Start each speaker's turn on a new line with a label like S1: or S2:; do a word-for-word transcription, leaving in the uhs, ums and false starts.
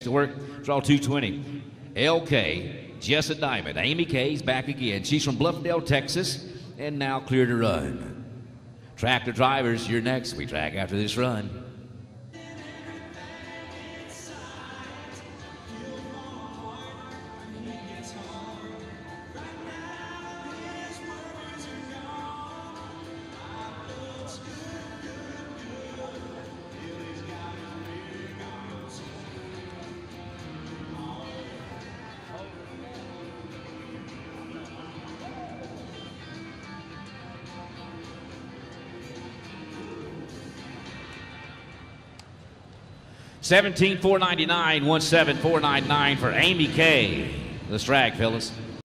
S1: to work. Draw two twenty. L K, Jess at Diamond. Aimee K's back again. She's from Bluffdale, Texas, and now clear to run. Tractor drivers, you're next. We track after this run. seventeen four ninety-nine, one seven four nine nine for Aimee K. Let's drag, fellas.